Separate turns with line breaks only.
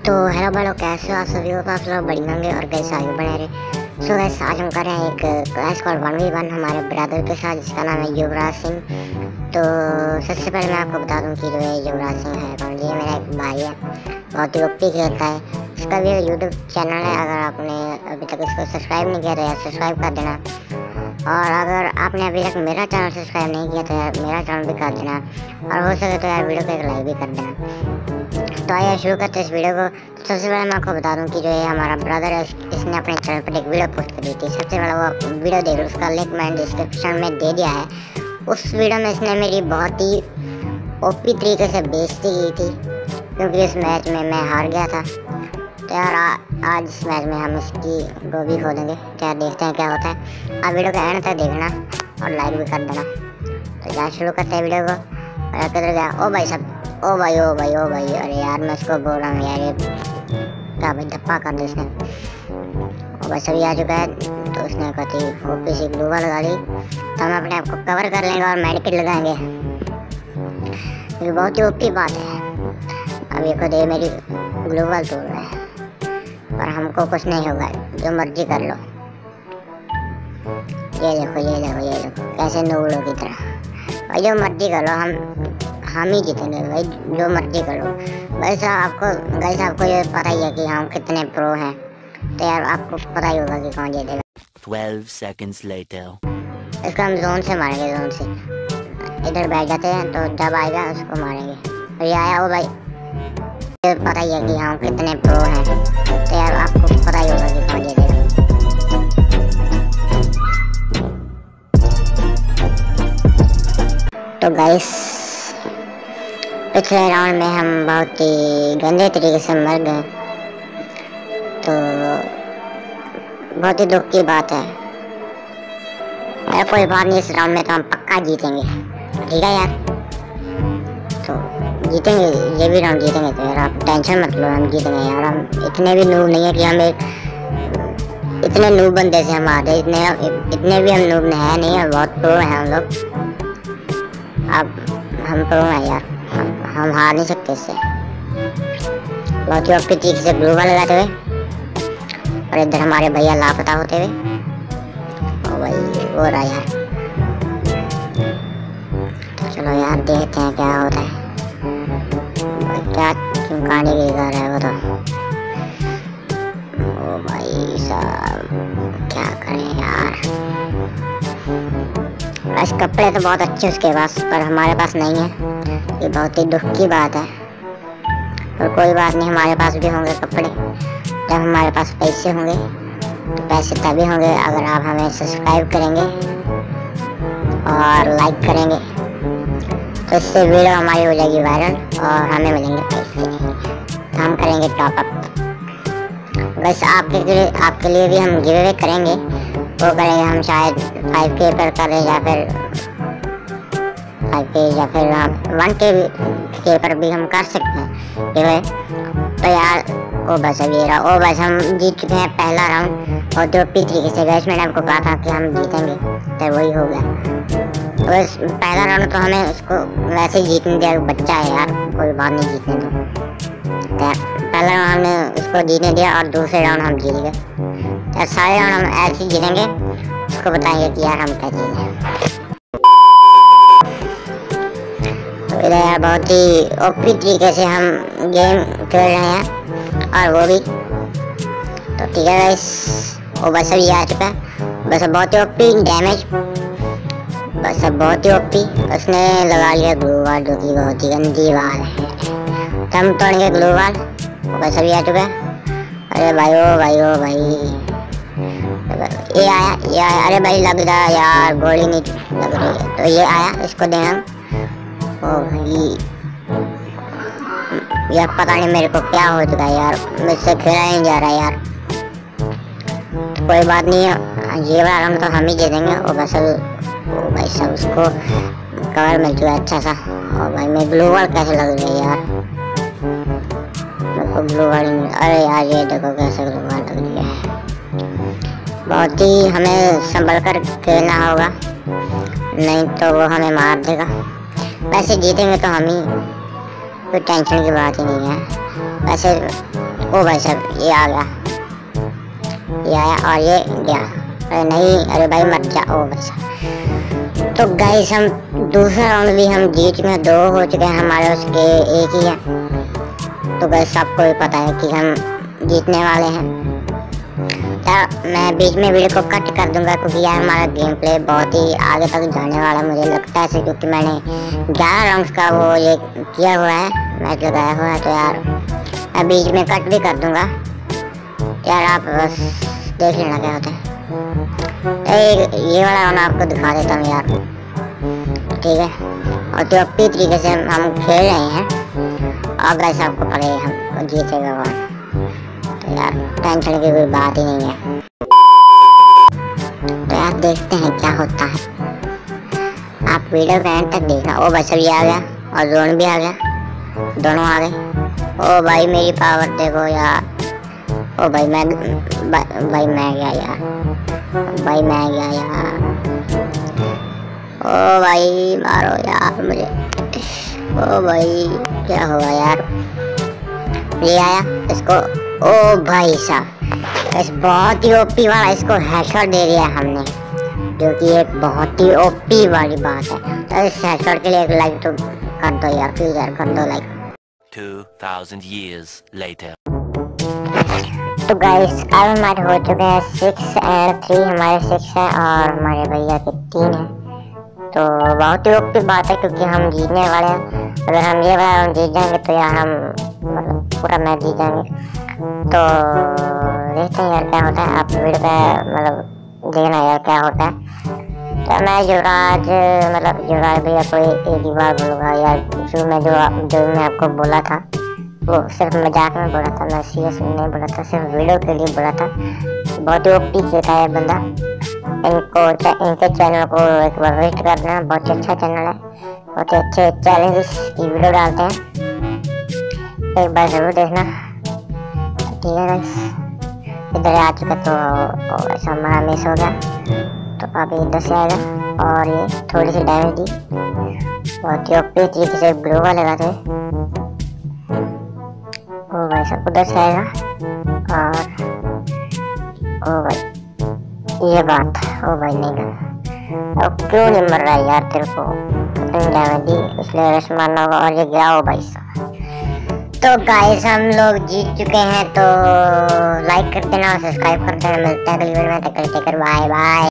तो हेलो भाई लोग, कैसे हो आप सभी को? आप लोग बढ़िया होंगे और कैसे आगे बढ़े रहे। सो गाइस, आज हम कर रहे हैं एक क्लैश स्क्वाड 1v1 हमारे ब्रदर के साथ, जिसका नाम है युवराज सिंह। तो सबसे पहले मैं आपको बता दूं कि जो है युवराज सिंह है कौन। ये मेरा एक भाई है, बहुत ही ओपी खेलता है। इसका भी यूट्यूब चैनल है, अगर आपने अभी तक इसको सब्सक्राइब नहीं किया तो यार सब्सक्राइब कर देना। और अगर आपने अभी तक मेरा चैनल सब्सक्राइब नहीं किया तो यार मेरा चैनल भी कर देना, और हो सके तो यार वीडियो को एक लाइक भी कर देना। तो आइए शुरू करते हैं इस वीडियो को। सबसे पहले मैं आपको बता दूं कि जो है हमारा ब्रदर है, इसने अपने चैनल पर एक वीडियो पोस्ट करी थी। सबसे पहले वो वीडियो देख लो, उसका लिंक मैंने डिस्क्रिप्शन में दे दिया है। उस वीडियो में इसने मेरी बहुत ही ओपी तरीके से बेइज्जती की थी, क्योंकि इस मैच में मैं हार गया था। तो यार आज इस मैच में हम इसकी गोभी खोलेंगे। तो यार देखते हैं क्या होता है। आप वीडियो का एंड तक देखना और लाइक भी कर देना। तो यार शुरू करते हैं वीडियो को। और किधर गया? ओ भाई साहब, ओ भाई ओ भाई ओ भाई, अरे यार मैं इसको बोल रहा हूँ यार, ये क्या भाई धप्पा कर दे इसने। ओ भाई सभी आ चुका है, तो उसने कति ओपी सी ग्लू लगा दी। तो हम अपने आप को कवर कर लेंगे और मेडिकेट लगाएंगे। ये बहुत ही ओपी बात है। अब ये खुद मेरी ग्लूवल तोड़ रहा है, पर हमको कुछ नहीं होगा, जो मर्जी कर लो। ये देखो ये देखो ये देखो कैसे नूबड़ों की तरह। भाई जो मर्जी कर लो, हम ही जीतेंगे भाई, जो मर्जी कर लो। वैसे आपको ये पता ही है कि हम कितने प्रो हैं। तो यार आपको पता ही होगा कि कौन जीतेगा।
12 seconds later.
इसको हम जोन से मारेंगे, जोन से इधर बैठ जाते हैं, तो जब आएगा उसको मारेंगे। और ये आया, ओ भाई ये पता ही है कि हम कितने प्रो हैं। तो यार आपको पता ही होगा कि कौन जीतेगा। तो गाइस, पिछले राउंड में हम बहुत ही गंदे तरीके से मर गए, तो बहुत ही दुख की बात है। कोई बात नहीं, इस राउंड में तो हम पक्का जीतेंगे, ठीक है यार। तो जीतेंगे, ये भी राउंड जीतेंगे। तो यार आप टेंशन मत लो, हम जीतेंगे यार। हम इतने भी नूब नहीं है कि हमें इतने नूब बंदे से हम आते, इतने भी हम नूब है नहीं है, बहुत प्रो हैं हम लोग। अब हम प्रो हैं यार, हम हार नहीं सकते इससे। बहुत ही ओपी तरीके से ग्लूवल लगाते हुए, और इधर हमारे भैया लापता होते हुए। ओ भाई वो रहा यार। तो चलो यार देखते हैं क्या होता है। क्या चिमकाने की घर है वो तो। ओ भाई साहब क्या करें यार। बस कपड़े तो बहुत अच्छे उसके पास, पर हमारे पास नहीं है। ये बहुत ही दुख की बात है, और कोई बात नहीं, हमारे पास भी होंगे कपड़े। जब हमारे पास पैसे होंगे, तो पैसे तभी होंगे अगर आप हमें सब्सक्राइब करेंगे और लाइक करेंगे। तो इससे वीडियो हमारी हो जाएगी वायरल और हमें मिलेंगे पैसे। तो हम करेंगे टॉपअप। वैसे आपके लिए भी हम गिव अवे करेंगे। वो करेंगे हम शायद 5K पर करें, या फिर 5K या फिर 1K पर भी हम कर सकते हैं गिव अवे। तो यार ओ बस अब ये रहा। ओ बस हम जीत चुके हैं पहला राउंड, और जो तरीके से गैस मैंने आपको कहा था कि हम जीतेंगे, तो वही हो गया। बस पहला राउंड तो हमें उसको वैसे ही जीतने दिया, बच्चा है यार, कोई बात नहीं, जीतने दो। पहला राउंड हमने उसको जीतने दिया, और दूसरे राउंड हम जीत गए। यार सारे राउंड हम ऐसे ही जीतेंगे, उसको बताएंगे कि यार हम क्या जीते। तो इधर यार बहुत ही ओपी तरीके से हम गेम खेल रहे हैं, और वो भी। तो ठीक है गाइस, वो बस अभी आ चुका है। बस बहुत ही ओपी डैमेज, बस अब बहुत ही ओपी। उसने लगा लिया ग्लू वॉल, जो कि बहुत ही गंदी वाल है। तो हम तोड़ेंगे ग्लू वॉल। बस अभी आ चुका है। अरे भाई ओ भाई ओ भाई, ये आया। अरे भाई लग रहा यार, गोली नहीं लग रही है। तो ये आया, इसको देना। ओ भाई यार पता नहीं मेरे को क्या हो चुका है यार, मुझसे खेला नहीं जा रहा यार। तो कोई बात नहीं है, ये वाला राउंड तो हम ही जीतेंगे। और बस ओ भाई सब उसको कवर मिल चुका है अच्छा सा। और भाई मैं ग्लू वॉल कैसे लग रही है यार, मेरे को ग्लू वॉल। अरे यार ये देखो कैसे ग्लू वॉल लग रही है। बहुत ही हमें संभल कर खेलना होगा, नहीं तो वो हमें मार देगा। वैसे जीतेंगे तो हम ही, कोई टेंशन की बात ही नहीं है। वैसे ओ भाई साहब ये आ गया, ये आया और ये गया। अरे नहीं, अरे भाई मत जा। ओ भाई साहब, तो गाइस हम दूसरा राउंड भी हम जीत चुके हैं, 2 हो चुके हैं हमारे, उसके 1 ही है। तो गाइस सबको भी पता है कि हम जीतने वाले हैं। तो मैं बीच में वीडियो को कट कर दूंगा क्योंकि यार हमारा गेम प्ले बहुत ही आगे तक जाने वाला मुझे लगता है, क्योंकि मैंने 11 राउंड्स का वो ये किया हुआ है, मैच लगाया हुआ है। तो यार मैं बीच में कट भी कर दूंगा यार, आप बस देख लेना क्या होता है। ये वाला मैं आपको दिखा देता हूँ यार, ठीक है। और जो अपनी तरीके से हम खेल रहे हैं, अब गाइस आपको पता है हम जीतेगा कौन। तो यार टेंशन की कोई बात ही नहीं है। तो यार देखते हैं क्या होता है, आप वीडियो के एंड तक देखना। ओ भाई सब ये आ गया और जोन भी आ गया, दोनों आ गए। ओ भाई मेरी पावर देखो यार। ओ भाई मैं गया यार, भाई मैं गया यार। ओ भाई मारो यार मुझे। ओ भाई क्या हुआ यार, ये आया इसको। ओ भाई साहब इस बहुत ही ओपी वाला इसको हेडशॉट दे दिया हमने, जो कि एक बहुत ही ओपी वाली बात है। तो इस हेडशॉट के लिए एक लाइक तो कर दो यार, प्लीज यार कर दो लाइक।
2000 years later.
तो गाइस अब हमारे हो चुके हैं 6 और 3, हमारे 6 है और हमारे भैया के 3 है। तो बहुत ही ओपी बात है क्योंकि हम जीतने वाले हैं। अगर हम ये वाला हम जीत जाएंगे तो यार हम मतलब पूरा मैच जीत जाएंगे। तो देखते हैं यार क्या होता है, आप वीडियो का मतलब देखना यार क्या होता है। तो मैं युवराज मतलब युवराज भैया को एक ही बार बोलूँगा यार, जो मैं आपको बोला था वो सिर्फ मजाक में बोला था, मैं सीरियस नहीं बोला था, सिर्फ वीडियो के लिए बोला था। बहुत ही ओपी खेलता है बंदा, इनके चैनल को एक बार विजिट करना, बहुत ही अच्छा चैनल है, बहुत ही अच्छे चैलेंजेस की वीडियो डालते हैं, एक बार जरूर देखना। ठीक है गाइस, इधर आ चुका तो ऐसा हमारा मिस हो गया, तो अभी इधर से आएगा और ये थोड़ी सी डैमेज दी, बहुत ही ओपी तरीके से ब्लू वाले लगाते हुए। ओ भाई सब उधर से आएगा और ओ भाई ये बात, ओ भाई नहीं कर, अब क्यों नहीं मर रहा है यार, तेरे को डैमेज दी इसलिए रश मारना होगा और ये गया। ओ भाई साहब, तो गाइस हम लोग जीत चुके हैं, तो लाइक कर देना, सब्सक्राइब कर देना। मिलते हैं अगली वीडियो में, तब तक बाय बाय।